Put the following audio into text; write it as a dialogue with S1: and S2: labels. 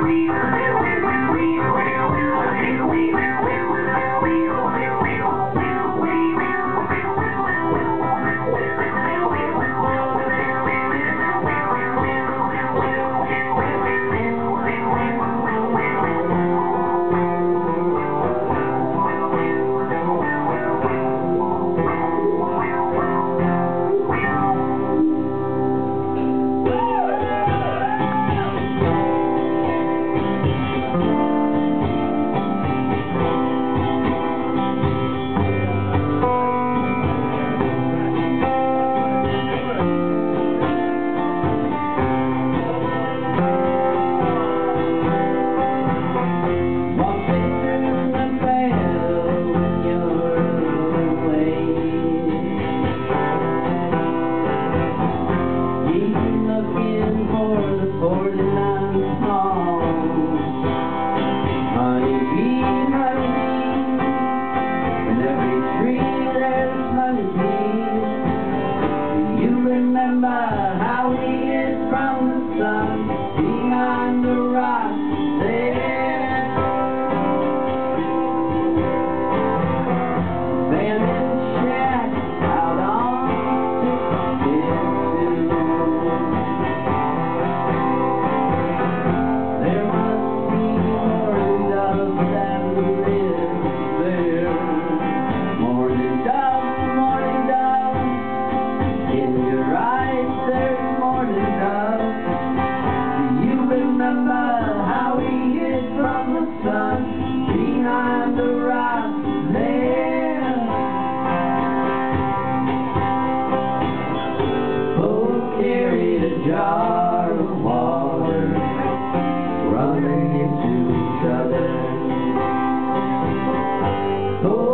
S1: How we hid from the sun behind the rocks there. Abandoned shack out on 62. There must be more doves that live there. Morning doves, in your eyes there's morning doves. Do you remember how we hid from the sun behind the rocks there? Both carried a jar of water, running into each other.